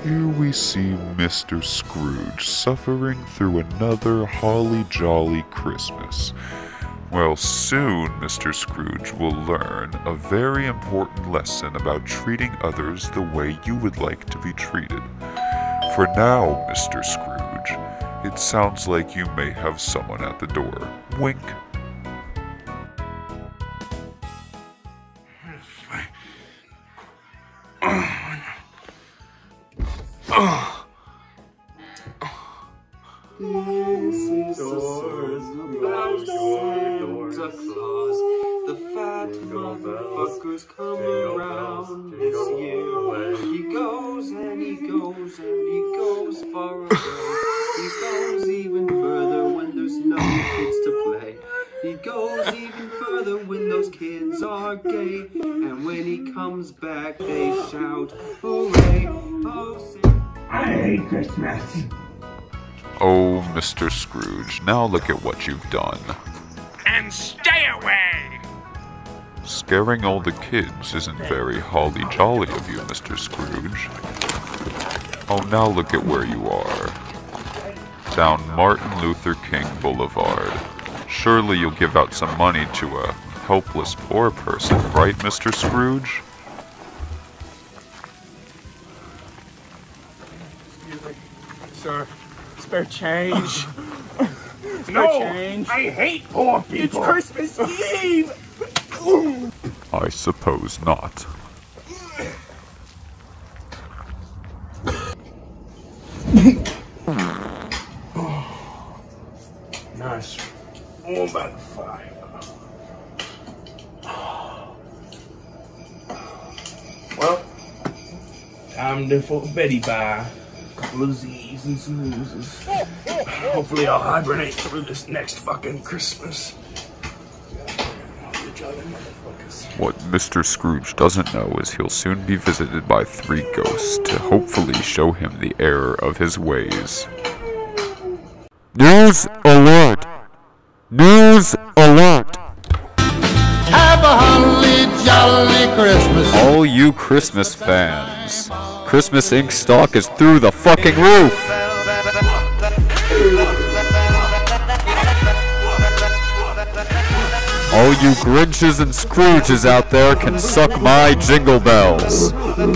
Here we see Mr. Scrooge suffering through another holly jolly Christmas. Well, soon Mr. Scrooge will learn a very important lesson about treating others the way you would like to be treated. For now, Mr. Scrooge, it sounds like you may have someone at the door. Wink. This is the story about Santa Claus. The fat motherfuckers come around this year. He goes and he goes and he goes far away. He goes even further when there's no kids to play. He goes even further when those kids are gay. And when he comes back, they shout, hooray! Oh, I hate Christmas. Oh, Mr. Scrooge, now look at what you've done. And stay away! Scaring all the kids isn't very holly-jolly of you, Mr. Scrooge. Oh, now look at where you are. Down Martin Luther King Boulevard. Surely you'll give out some money to a helpless poor person, right, Mr. Scrooge? Excuse me, sir. Spare change. No, change. I hate poor people. It's Christmas Eve! I suppose not. Nice. Warm by the fire. Well, time to for Betty by. A couple of Z's and some L's. Hopefully I'll hibernate through this next fucking Christmas. What Mr. Scrooge doesn't know is he'll soon be visited by 3 ghosts to hopefully show him the error of his ways. News alert! News alert! Have a holly jolly Christmas. All you Christmas fans, Christmas ink stock is through the fucking roof! All you Grinches and Scrooges out there can suck my jingle bells.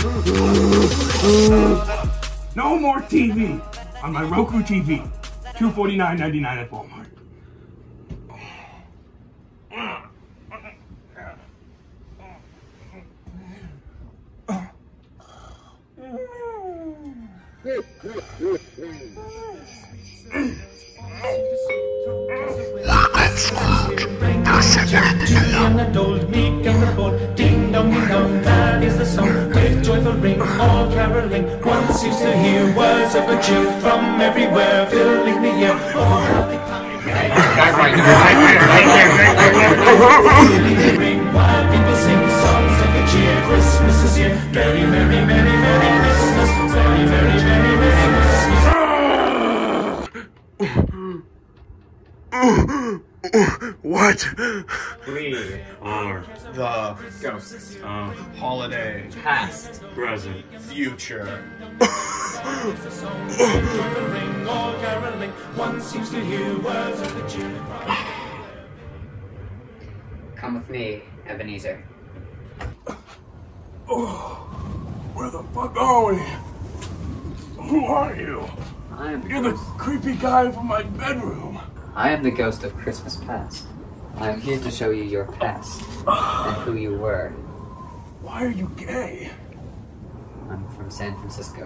No more TV on my Roku TV. $249.99 at Walmart. And the old meek and the bold, ding dong, that is the song. With joyful ring, all caroling, one seems to hear words of good cheer from everywhere, filling the air. Oh, how they ring while people sing songs of good cheer. Christmas is here. Merry, merry, merry, merry Christmas. Merry, merry, merry, merry Christmas. What? We are the ghosts of holiday, past, present, future. Come with me, Ebenezer. Where the fuck are we? Who are you? You're the creepy guy from my bedroom. I am the ghost of Christmas past. I am here to show you your past and who you were. Why are you gay? I'm from San Francisco.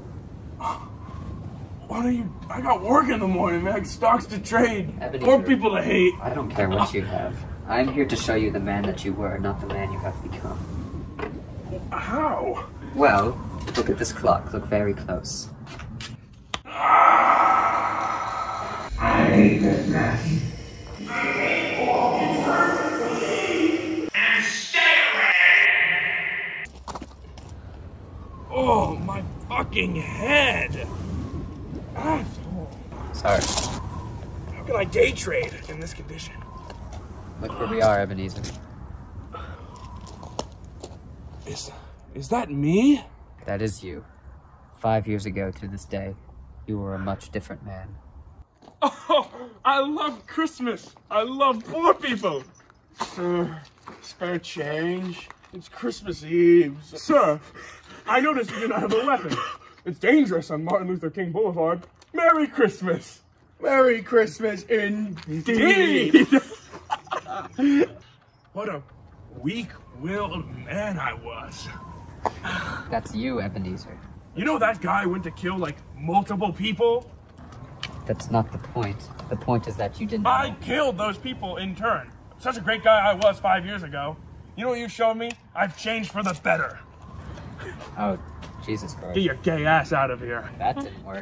What are you? I got work in the morning, man. Stocks to trade. Ebenezer, More people to hate. I don't care what you have. I am here to show you the man that you were, not the man you have become. How? Well, look at this clock. Look very close. I hate Christmas. And stay away! Oh, my fucking head! Asshole. Sorry. How can I day trade in this condition? Look where we are, Ebenezer. Is that me? That is you. 5 years ago to this day, you were a much different man. Oh, I love Christmas. I love poor people. Sir, spare change. It's Christmas Eve. Sir, I noticed you do not have a weapon. It's dangerous on Martin Luther King Boulevard. Merry Christmas. Merry Christmas indeed. What a weak-willed man I was. That's you, Ebenezer. You know that guy went to kill, like, multiple people? That's not the point. The point is that you didn't I know. killed those people in turn. Such a great guy I was 5 years ago. You know what you've shown me? I've changed for the better. Oh, Jesus Christ. Get your gay ass out of here. That didn't work.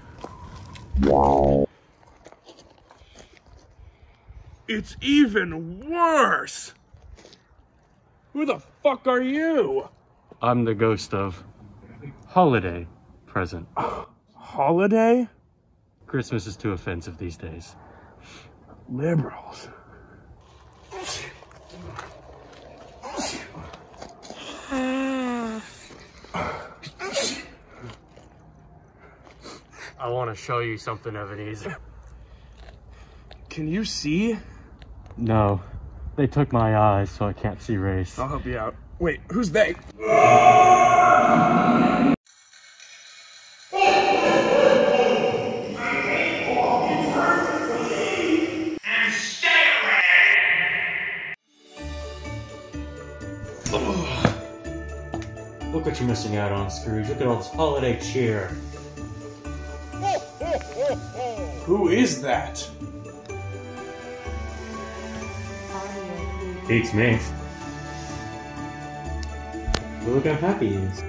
It's even worse. Who the fuck are you? I'm the ghost of holiday present. Holiday? Christmas is too offensive these days. Liberals. I want to show you something, Ebenezer. Can you see? No, they took my eyes, so I can't see race. I'll help you out. Wait, who's they? Look what you're missing out on, Scrooge. Look at all this holiday cheer. Who is that? Beats me. But look how happy he is.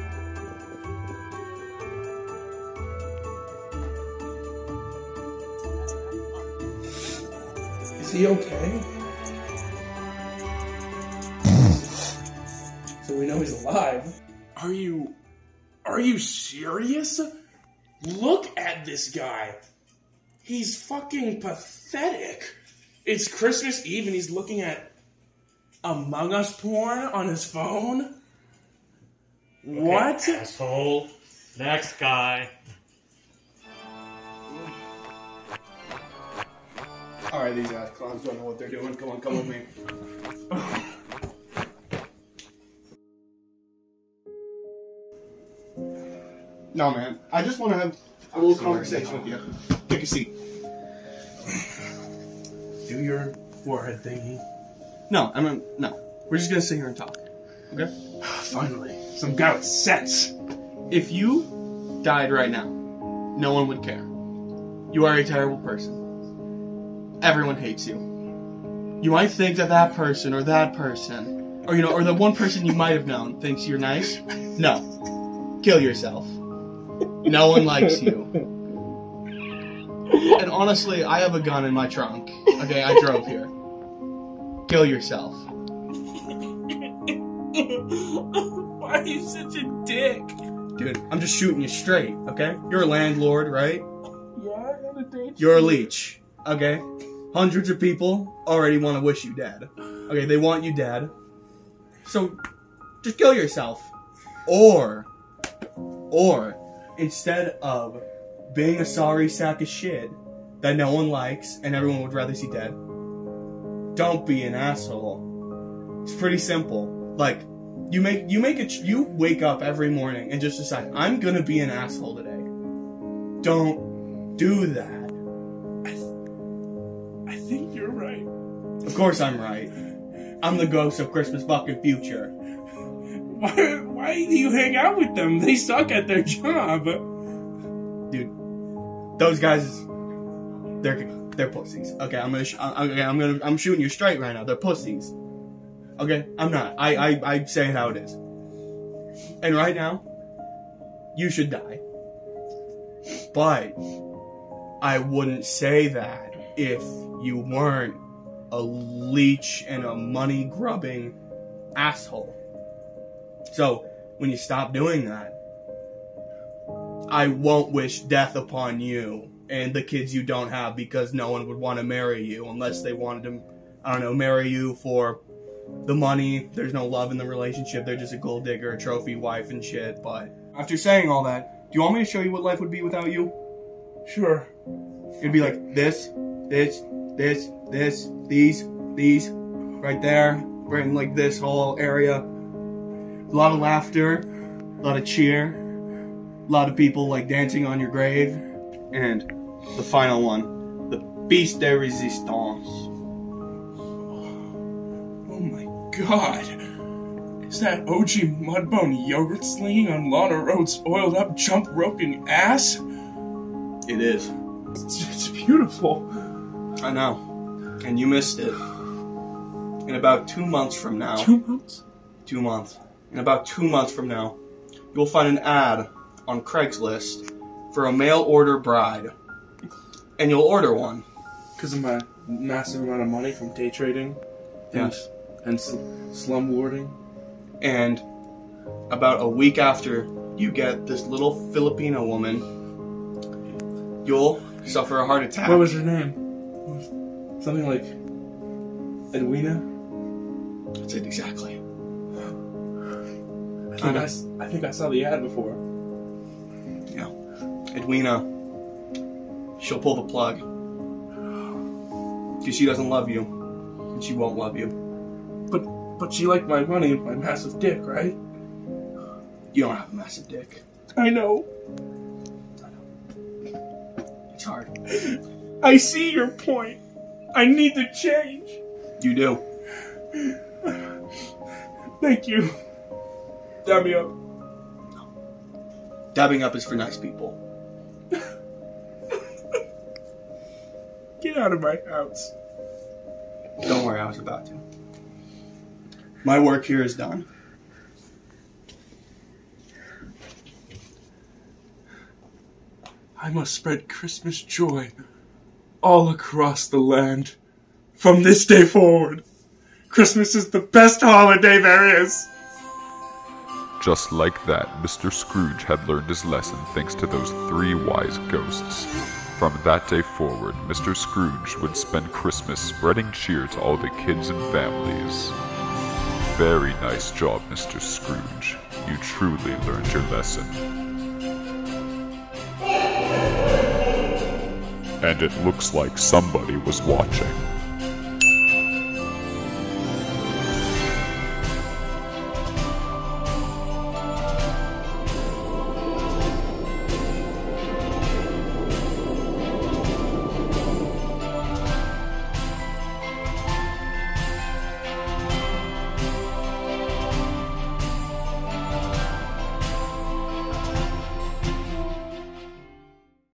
Is he okay? So we know he's alive. Are you serious? Look at this guy. He's fucking pathetic. It's Christmas Eve and he's looking at Among Us porn on his phone? What? Okay, asshole. Next guy. Alright, these ass clowns don't know what they're doing. Come on, come with me. No, man. I just want to have a little conversation with you. Take a seat. Do your forehead thingy. No, no. We're just gonna sit here and talk. Okay? Finally, some guy with sense. If you died right now, no one would care. You are a terrible person. Everyone hates you. You might think that that person, or or the one person you might have known thinks you're nice. No. Kill yourself. No one likes you. And honestly, I have a gun in my trunk. Okay, I drove here. Kill yourself. Why are you such a dick? Dude, I'm just shooting you straight, okay? You're a landlord, right? Yeah, I got a date. You're a leech, okay? Hundreds of people already want to wish you dead. Okay, they want you dead. So, just kill yourself. Or, instead of being a sorry sack of shit that no one likes and everyone would rather see dead, don't be an asshole. It's pretty simple. Like, you wake up every morning and just decide, I'm gonna be an asshole today. Don't do that. I think you're right. Of course I'm right. I'm the ghost of Christmas fucking future. Why do you hang out with them? They suck at their job. Dude, those guys, they're pussies. Okay, I'm shooting you straight right now. They're pussies. Okay, I'm not. I say it how it is. And right now, you should die. But I wouldn't say that if you weren't a leech and a money-grubbing asshole. So, when you stop doing that, I won't wish death upon you and the kids you don't have, because no one would want to marry you unless they wanted to, I don't know, marry you for the money. There's no love in the relationship. They're just a gold digger, a trophy wife and shit. But after saying all that, you want me to show you what life would be without you? Sure. It'd be like this, these, right there, right in like this whole area. A lot of laughter, a lot of cheer, a lot of people like dancing on your grave, and the final one, the piece de resistance. Oh my god. Is that OG Mudbone yogurt slinging on Lana Road's oiled up jump roping ass? It is. It's beautiful. I know. And you missed it. In about 2 months from now. 2 months? 2 months. In about 2 months from now, you'll find an ad on Craigslist for a mail order bride. And you'll order one. Because of my massive amount of money from day trading? Yes. And slumlording? And about a week after you get this little Filipino woman, you'll suffer a heart attack. What was her name? Something like Edwina? That's it exactly. I think I saw the ad before. Yeah. Edwina. She'll pull the plug. Because she doesn't love you. And she won't love you. But she liked my money and my massive dick, right? You don't have a massive dick. I know. It's hard. I see your point. I need to change. You do. Thank you. Dab me up. Dabbing up is for nice people. Get out of my house. Don't worry, I was about to. My work here is done. I must spread Christmas joy all across the land. From this day forward, Christmas is the best holiday there is. Just like that, Mr. Scrooge had learned his lesson thanks to those 3 wise ghosts. From that day forward, Mr. Scrooge would spend Christmas spreading cheer to all the kids and families. Very nice job, Mr. Scrooge. You truly learned your lesson. And it looks like somebody was watching.